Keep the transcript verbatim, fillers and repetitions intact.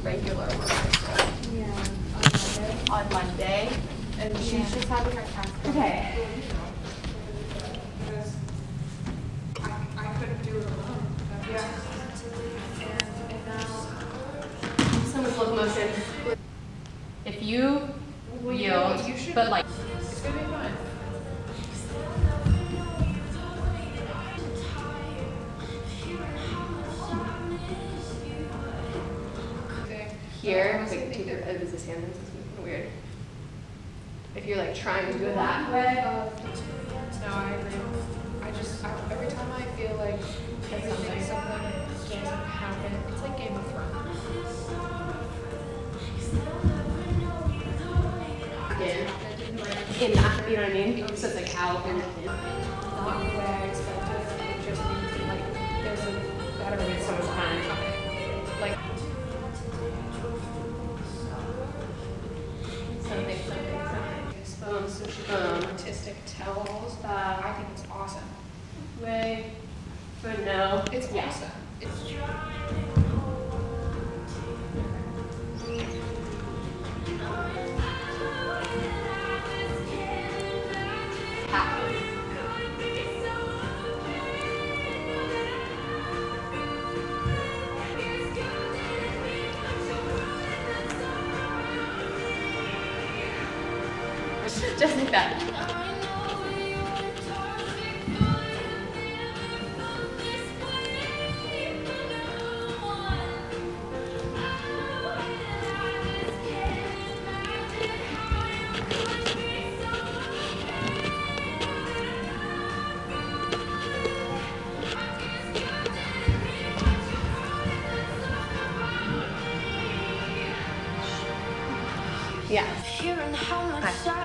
regular work. Yeah. On Monday. On Monday. And she's Yeah. just having her task. Okay. I, I couldn't do it alone. Yeah. And, and now. Someone's locomotion. If you Well, you yield, know, you should- but like. It's gonna be fun. Here, like take your, uh, does this hand, this is kind of weird. If you're like trying to go that way. No, I agree. I just, I, every time I feel like something, something doesn't happen, it's like Game of Thrones. In, in that, you know what I mean? So it's like out and in. Not the way I expected, it just means like there's a better way So much time. Like, Something, something, something. um, so she Um, does artistic tells. Uh, I think it's awesome. way, but no. It's yeah. awesome. It's Just like that. Yeah. Hi.